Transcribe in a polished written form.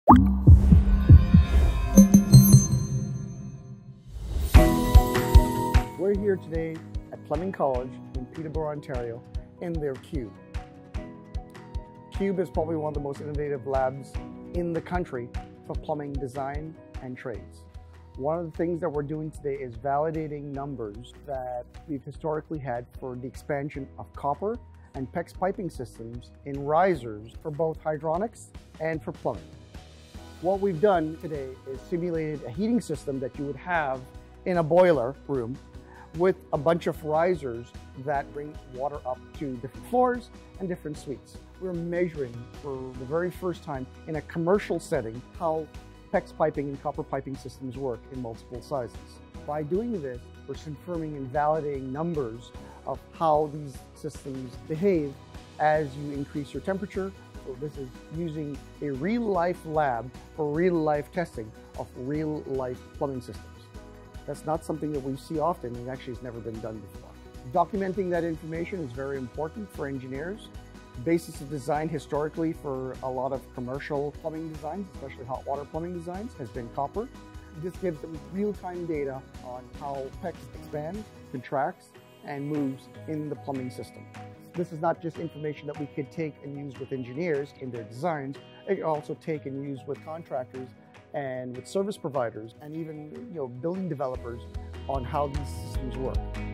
We're here today at Fleming College in Peterborough, Ontario, in their Cube. Cube is probably one of the most innovative labs in the country for plumbing design and trades. One of the things that we're doing today is validating numbers that we've historically had for the expansion of copper and PEX piping systems in risers for both hydronics and for plumbing. What we've done today is simulated a heating system that you would have in a boiler room with a bunch of risers that bring water up to different floors and different suites. We're measuring for the very first time in a commercial setting how PEX piping and copper piping systems work in multiple sizes. By doing this, we're confirming and validating numbers of how these systems behave as you increase your temperature. So this is using a real-life lab for real-life testing of real-life plumbing systems. That's not something that we see often, and actually has never been done before. Documenting that information is very important for engineers. The basis of design historically for a lot of commercial plumbing designs, especially hot water plumbing designs, has been copper. This gives them real-time data on how PEX expands, contracts, and moves in the plumbing system. This is not just information that we could take and use with engineers in their designs. It can also take and use with contractors and with service providers and even building developers on how these systems work.